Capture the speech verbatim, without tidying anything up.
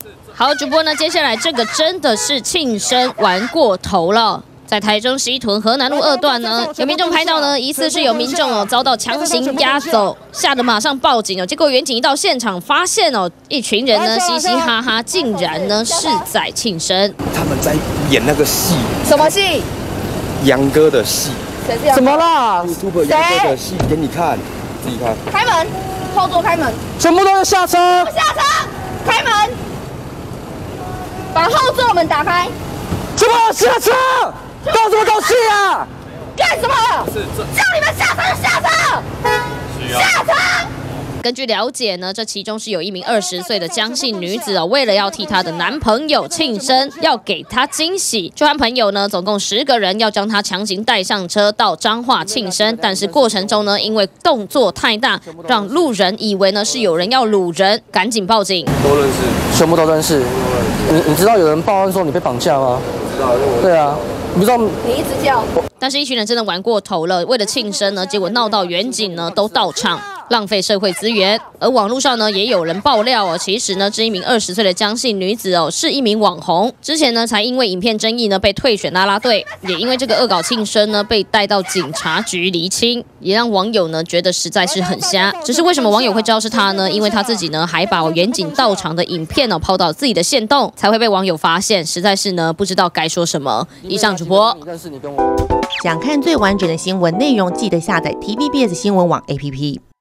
好，主播呢，接下来这个真的是庆生玩过头了。 在台中西屯河南路二段呢，有民众拍到呢，疑似是有民众哦遭到强行押走，吓得马上报警哦。结果员警一到现场，发现哦，一群人呢嘻嘻哈哈，竟然呢是在庆生。 他们在演那个戏， 什么戏？ 杨哥的戏。 怎么了？ YouTube 杨哥的戏给你看，自己看。 开门，后座开门， 全部都要下车。 下车，开门，把后座门打开。 全部下车！ 搞什么搞戏啊！ 干什么？叫你们下车就下车！下车！ 根据了解呢，这其中是有一名二十岁的江姓女子哦，为了要替她的男朋友庆生，要给他惊喜，就和朋友呢总共十个人要将她强行带上车到彰化庆生，但是过程中呢，因为动作太大，让路人以为呢是有人要掳人，赶紧报警。 都认识， 全部都认识。你你知道有人报案说你被绑架吗？ 知道， 对啊。 你不知道， 你一直叫。 但是，一群人真的玩过头了。为了庆生呢，结果闹到远景呢都到场，浪费社会资源。而网络上呢，也有人爆料哦，其实呢，这一名二十岁的江姓女子哦，是一名网红。之前呢，才因为影片争议呢被退选啦啦队，也因为这个恶搞庆生呢被带到警察局厘清，也让网友呢觉得实在是很瞎。只是为什么网友会知道是他呢？因为他自己呢还把远景到场的影片呢抛到自己的限动，才会被网友发现。实在是呢不知道该说什么。以上主播。 想看最完整的新闻内容，记得下载 T V B S 新闻网 A P P。